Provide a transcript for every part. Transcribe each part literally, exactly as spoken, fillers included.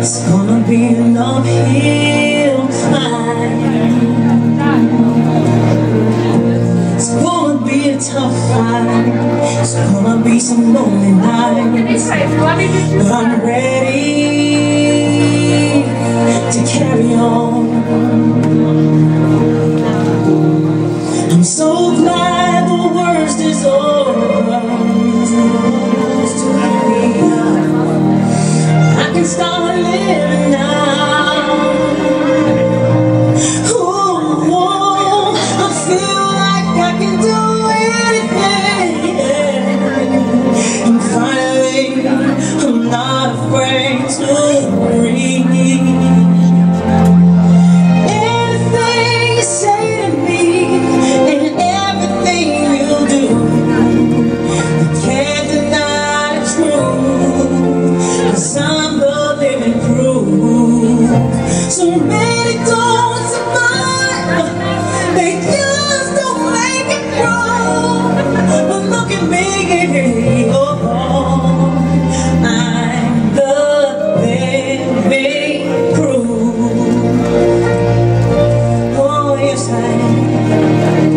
It's gonna be an uphill climb. It's gonna be a tough fight. It's gonna be some lonely nights, but I'm ready to carry on. I'm so glad the worst is over. I can start living now. Oh, oh, I feel like I can do anything. And finally, I'm not afraid to breathe. Anything you say to me and everything you do, I can't deny the truth, 'cause I'm the living proof. So many don't survive, they just don't make it through. But look at me, oh, I'm the living proof. Oh, yes, I am.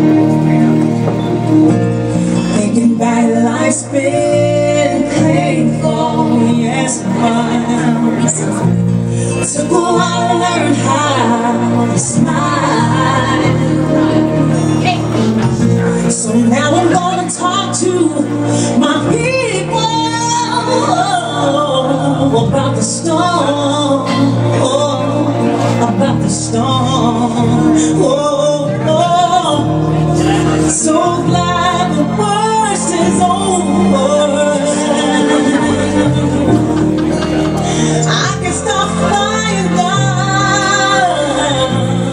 Thinking back, life's been painful, yes, but took a while to learn how to smile. So now I'm gonna talk to my people about the storm, oh, about the storm. Oh, oh. So glad the worst is over. I can stop flying down.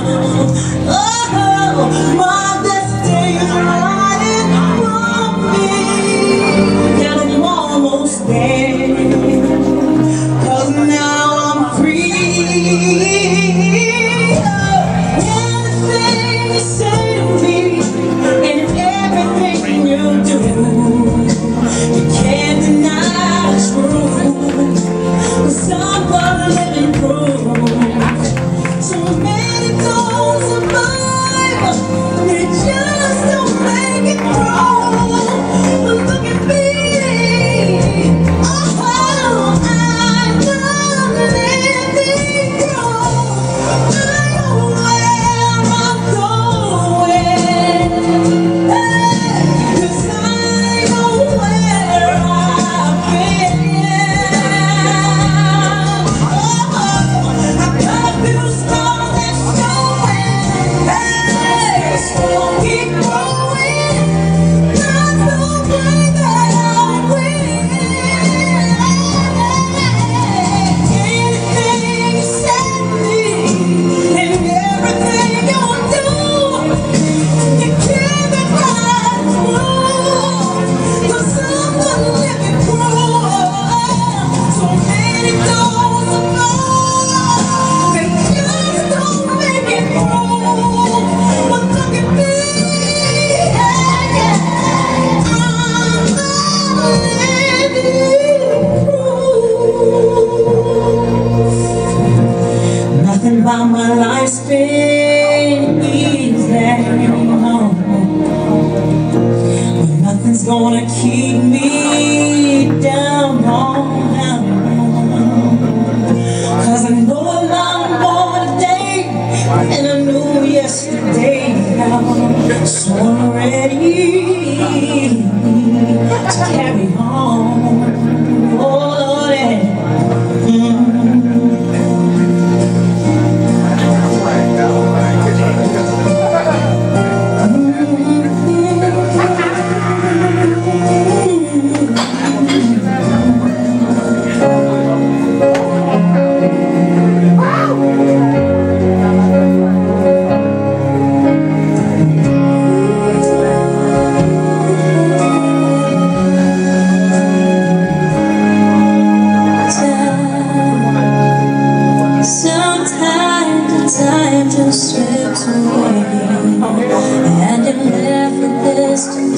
Oh, my destiny is riding from me, and I'm almost there, 'cause now I'm free. Anything you say to me and everything you do, you can't deny the truth, 'cause I'm the living proof. So many don't survive, they just don't make it through. But look at me, oh, I'm the living proof. I know where I'm going, hey, 'cause I know where I've been. I got a few scars that show it. Hey, so I'll keep growing. Not the way that I win. Anything you say to me and everything you do, you can't deny the truth, 'cause I'm the living proof. So many don't survive, they just don't make it through. But look at me, yeah, yeah. I'm the living proof. Nothing about my life's been easy, no. But nothing's gonna keep me down, no, no. 'Cause I know I'm not born today, and I knew yesterday. So I'm ready to carry on. Oh, Lord, yeah. Mm. Time just slips away, and you're left with this to